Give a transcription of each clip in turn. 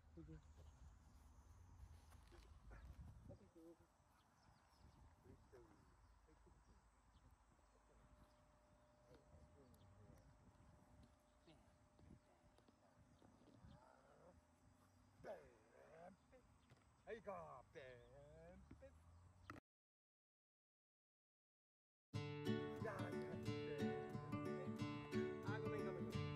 はいか、ペンペン。いやあ、ごめんごめんごめん。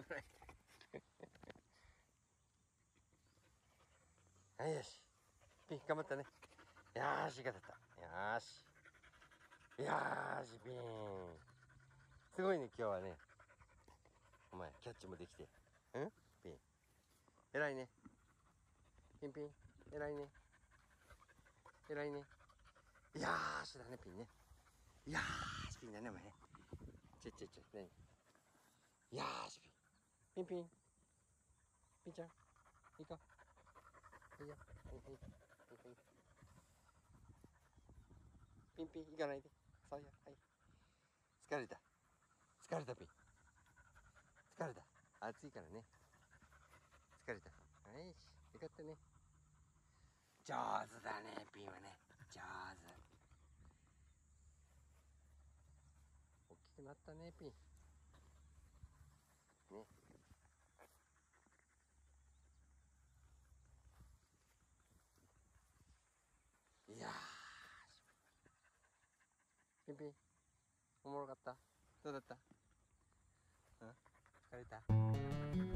ないはい、よしピン頑張ったね。よーし、いい方だった。よーし。よーし、ピン。すごいね、今日はね。お前、キャッチもできて。んピン。偉いね。ピンピン。偉いね。偉いね。よーしだね、ピンね。よーし、ピンだね、お前ね。ちょ、何よーし、ピン。ピンピン。ピンちゃん。いいかいいよ。はいはい。はいはい。ピンピン、行かないで。そうよ。はい。疲れた。疲れた、ピン。疲れた。暑いからね。疲れた。はい、よかったね。上手だね、ピンはね。上手。大きくなったね、ピン。ね。いやー、ピンピン。おもろかった。どうだった？うん？疲れた？